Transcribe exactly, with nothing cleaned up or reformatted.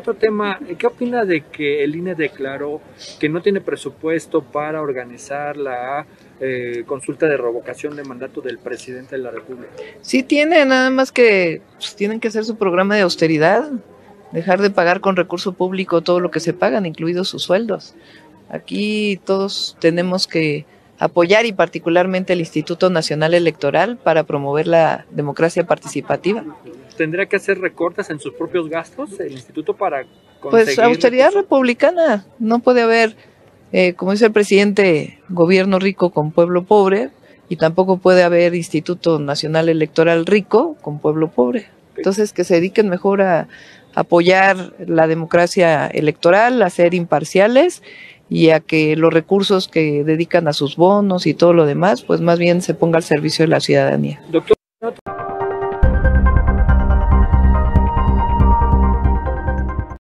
otro tema, ¿qué opina de que el I N E declaró que no tiene presupuesto para organizar la eh, consulta de revocación de mandato del presidente de la República? Sí tiene, nada más que pues, tienen que hacer su programa de austeridad, dejar de pagar con recurso público todo lo que se pagan, incluidos sus sueldos. Aquí todos tenemos que apoyar, y particularmente el Instituto Nacional Electoral, para promover la democracia participativa. ¿Tendría que hacer recortes en sus propios gastos el instituto para conseguir? Pues austeridad recursos? republicana, no puede haber, eh, como dice el presidente, gobierno rico con pueblo pobre, y tampoco puede haber Instituto Nacional Electoral rico con pueblo pobre. Entonces que se dediquen mejor a apoyar la democracia electoral, a ser imparciales, y a que los recursos que dedican a sus bonos y todo lo demás, pues más bien se ponga al servicio de la ciudadanía. Doctor.